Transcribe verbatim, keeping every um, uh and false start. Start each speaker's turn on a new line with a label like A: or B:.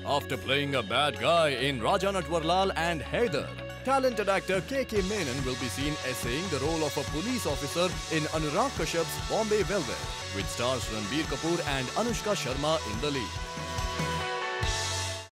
A: After playing a bad guy in Raja Natwarlal and Haider, talented actor K K Menon will be seen essaying the role of a police officer in Anurag Kashyap's Bombay Velvet, which stars Ranbir Kapoor and Anushka Sharma in the lead.